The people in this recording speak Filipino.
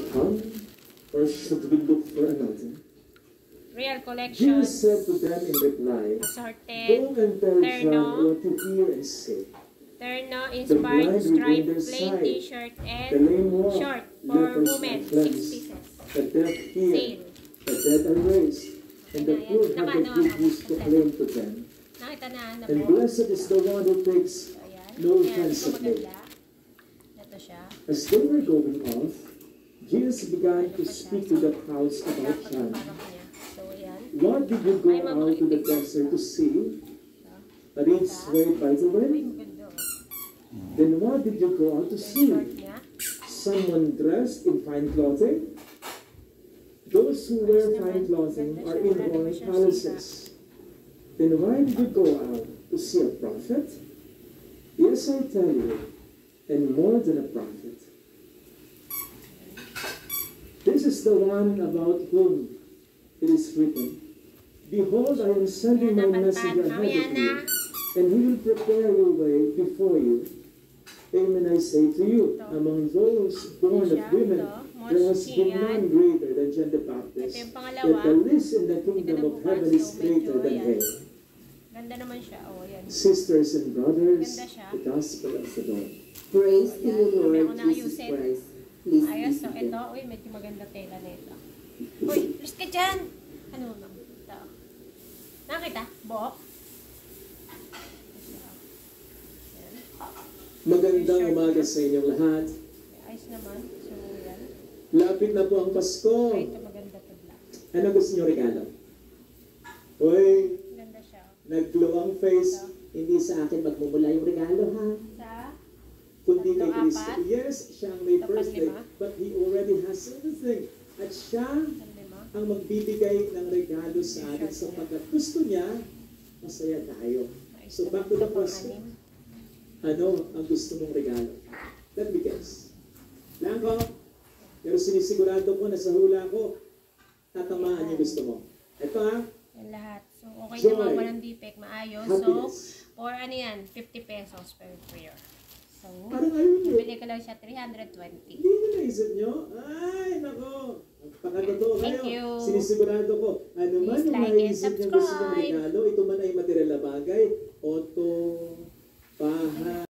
come, or should we look for another? Real collection. Jesus said to them in reply, Assorted. go and tell John Terno. what you hear and say. Terno The inspired blind stripe regain their plain sight, t-shirt the and lame walk, short for lepers women. are 6 cleansed, pieces. the deaf hear, Sale. the dead are raised, and the poor have the good news to claim to them. Nakita na And po. blessed is the one who takes So, ayan. no Ayan, offense ito of me. maganda. Ito siya. As they were going off, Jesus began Ano to pa siya? speak to the crowds about Dapat John. yung parang niya. So, ayan. What did you go Ay, mga out to the makikita. desert to see? Ito. A reed swayed by the Ay, wind? maganda. Then what did you go out to Yung see? short niya. Someone dressed in fine clothing? Those who wear fine clothing are in royal palaces. Then why did you go out to see a prophet? Yes, I tell you, and more than a prophet. This is the one about whom it is written, behold, I am sending my messenger ahead of you, and he will prepare your way before you. Amen, I say to you, among those born of women, there has been none greater than John the Baptist. Yet the least in the kingdom of heaven is greater than him. Ganda naman siya. Oh, ayan. Sisters and brothers, Ganda siya. the gospel of the Lord. Praise to you, Sabi ako Lord na Jesus ayusin. Christ. Please Ayos. be So, seated. ito. Uy, medyo maganda tela na ito. Uy, alis ka dyan! Ano naman? Ito. Nakita? Buhok? Ayan. Magandang umaga sa inyong lahat. Ayos naman. So, yan. Lapit na po ang Pasko. Ay, ito maganda to black. Ano gusto niyo regalo? Uy, Ganda siya. nag-glow ang face. Hindi sa akin magmumula yung regalo, ha? Sa? Kundi kay Tatlo, Kristo. apat? Yes, siya ang may Tapat, birthday. lima? But he already has everything. At siya Lima? ang magbibigay ng regalo sa atin sapagkat gusto niya, masaya tayo. Ayos So back naman. to the Ito, question. pang-anim. Ano ang gusto mong regalo? Let me guess. Lang ko, pero sinisigurado ko na sa hula ko, tatamaan yung gusto mo. Ito ha, Yan lahat. So, okay Joy. naman. Walang defect. Maayos. happiness. So, for ano yan? 50 pesos per prayer. So, Parang ayun yun. bibili ko lang siya 320. Hindi nyo naisip nyo? Ay, nako. Pagkatotoo Thank kayo. you. Sinisigurado ko. Ano man Please ang like and naisip nyo gusto mong subscribe. regalo, ito man ay material na bagay, auto, bahay,